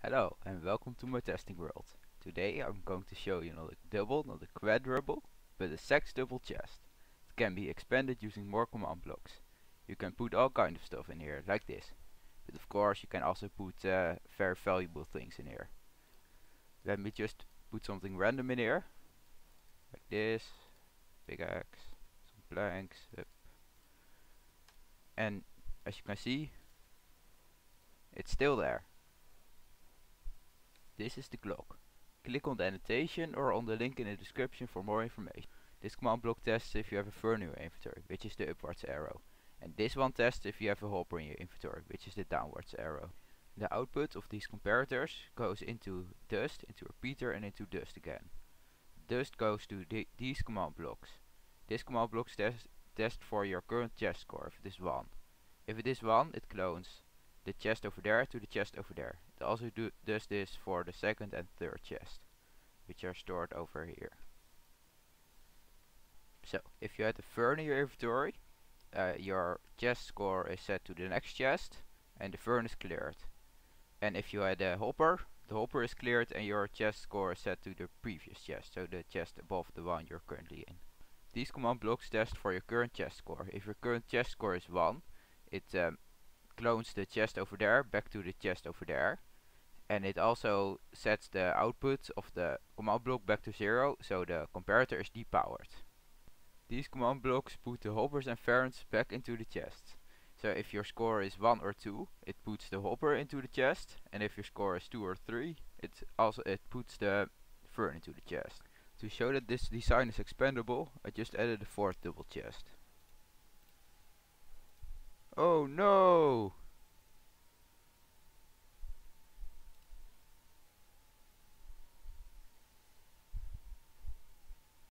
Hello and welcome to my testing world. Today I'm going to show you not a double, not a quadruple, but a sextuple chest. It can be expanded using more command blocks. You can put all kind of stuff in here, like this. But of course you can also put very valuable things in here. Let me just put something random in here, like this, pickaxe, some planks, and as you can see, it's still there. This is the clock. Click on the annotation or on the link in the description for more information. This command block tests if you have a fern in your inventory, which is the upwards arrow. And this one tests if you have a hopper in your inventory, which is the downwards arrow. The output of these comparators goes into dust, into repeater and into dust again. Dust goes to these command blocks. This command block test for your current chest score if it is 1. If it is 1, it clones the chest over there to the chest over there. It also does this for the second and third chest, which are stored over here. So, if you had a fern in your inventory, your chest score is set to the next chest, and the fern is cleared. And if you had a hopper, the hopper is cleared and your chest score is set to the previous chest, so the chest above the one you're currently in. These command blocks test for your current chest score. If your current chest score is 1, it clones the chest over there back to the chest over there, and it also sets the output of the command block back to 0, so the comparator is depowered. These command blocks put the hoppers and ferns back into the chest. So if your score is 1 or 2, it puts the hopper into the chest, and if your score is 2 or 3, it puts the fern into the chest. To show that this design is expandable, I just added a 4th double chest. Oh no!